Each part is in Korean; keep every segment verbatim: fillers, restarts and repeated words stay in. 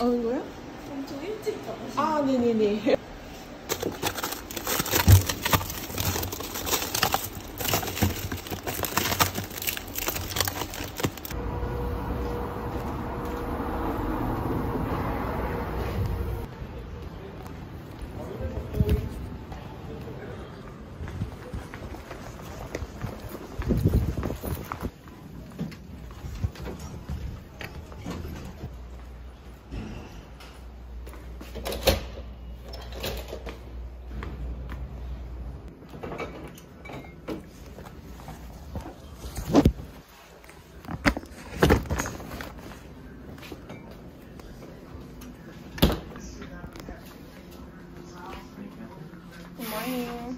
어, 이거요? 엄청 일찍 잡으시네. 아, 네네네. 고마워요.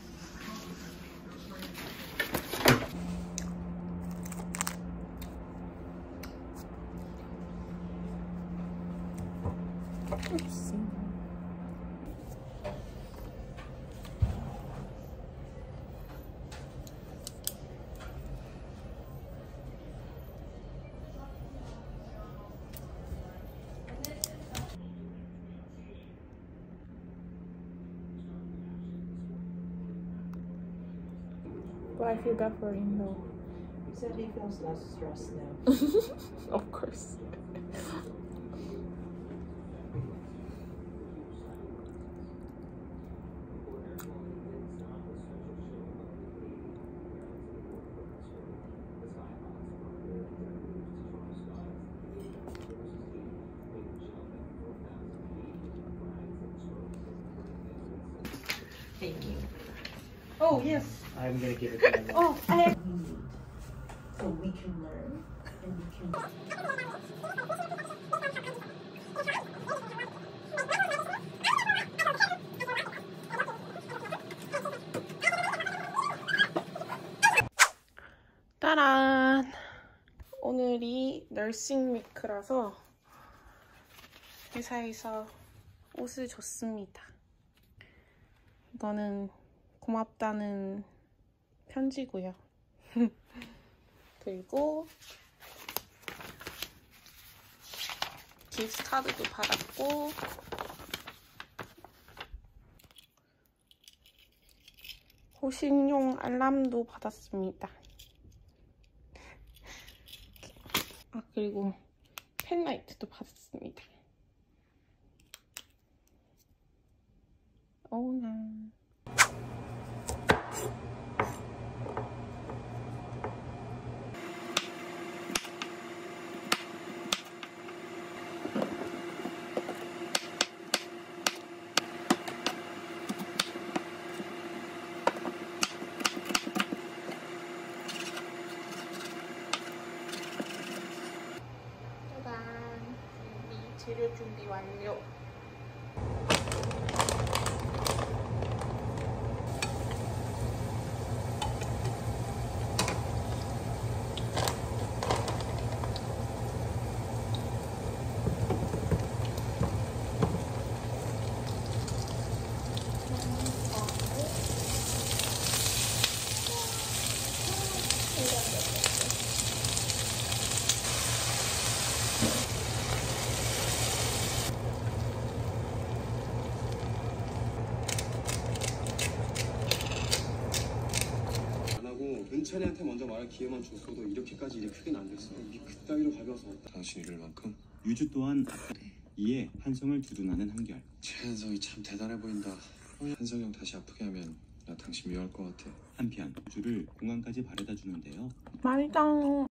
But I feel bad for him though. He said he feels less stressed now. Of course. Thank you. Oh, yes. I'm gonna give it to you. Oh, I have... So we can learn and we can... 따란! 오늘이 널싱 위크라서 회사에서 옷을 줬습니다. 이거는 고맙다는 편지고요. 그리고 기프트 카드도 받았고 호신용 알람도 받았습니다. 아, 그리고 펜라이트도 받았습니다. 오나. 짜잔! 준비, 재료 준비 완료. 은찬이한테 먼저 말할 기회만 줬어도 이렇게까지 일이 크긴 안 됐어. 이 그따위로 가벼워서 당신 이럴 만큼? 유주 또한 이에 한성을 두둔하는 한결. 최한성이 참 대단해 보인다. 한성이 형 다시 아프게 하면 나 당신 미워할 것 같아. 한편 유주를 공항까지 바래다 주는데요. 맛있다.